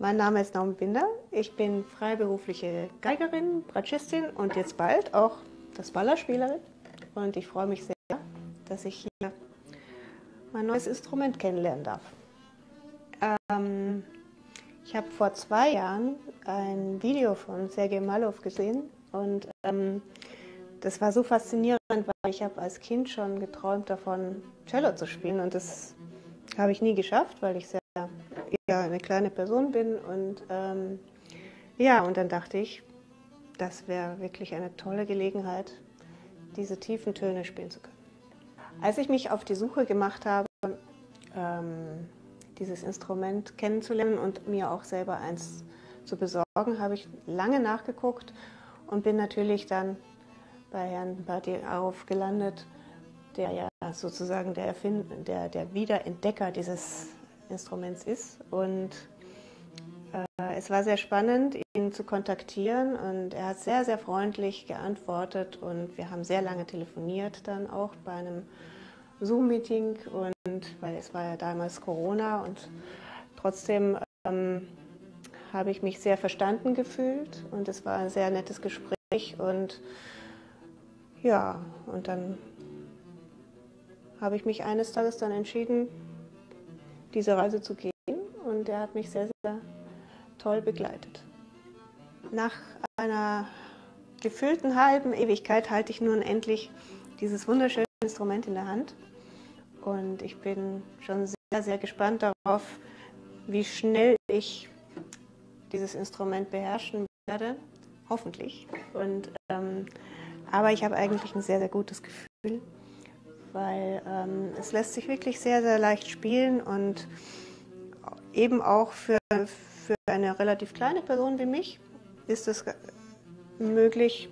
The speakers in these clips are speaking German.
Mein Name ist Naomi Binder. Ich bin freiberufliche Geigerin, Bratschistin und jetzt bald auch das Ballerspielerin. Und ich freue mich sehr, dass ich hier mein neues Instrument kennenlernen darf. Ich habe vor 2 Jahren ein Video von Sergei Malow gesehen und das war so faszinierend, weil ich habe als Kind schon geträumt davon, Cello zu spielen und das habe ich nie geschafft, weil ich eher eine kleine Person bin und ja, und dann dachte ich, das wäre wirklich eine tolle Gelegenheit, diese tiefen Töne spielen zu können. Als ich mich auf die Suche gemacht habe, dieses Instrument kennenzulernen und mir auch selber eins zu besorgen, habe ich lange nachgeguckt und bin natürlich dann bei Herrn Badiaouf gelandet, der ja sozusagen der Wiederentdecker dieses Instruments ist. Und es war sehr spannend, ihn zu kontaktieren und er hat sehr, sehr freundlich geantwortet und wir haben sehr lange telefoniert dann auch bei einem Zoom-Meeting, und weil es war ja damals Corona und trotzdem habe ich mich sehr verstanden gefühlt und es war ein sehr nettes Gespräch und ja, und dann habe ich mich eines Tages dann entschieden, diese Reise zu gehen und er hat mich sehr, sehr toll begleitet. Nach einer gefühlten halben Ewigkeit halte ich nun endlich dieses wunderschöne Instrument in der Hand und ich bin schon sehr, sehr gespannt darauf, wie schnell ich dieses Instrument beherrschen werde, hoffentlich. Und, aber ich habe eigentlich ein sehr, sehr gutes Gefühl, weil es lässt sich wirklich sehr, sehr leicht spielen und eben auch für eine relativ kleine Person wie mich ist es möglich,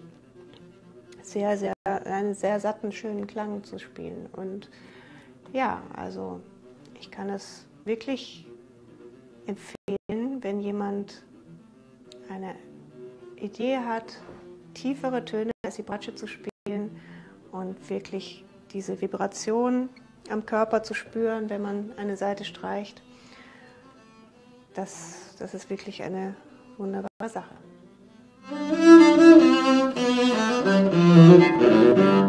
einen sehr satten, schönen Klang zu spielen. Und ja, also ich kann es wirklich empfehlen, wenn jemand eine Idee hat, tiefere Töne als die Bratsche zu spielen und wirklich diese Vibration am Körper zu spüren, wenn man eine Saite streicht. Das ist wirklich eine wunderbare Sache.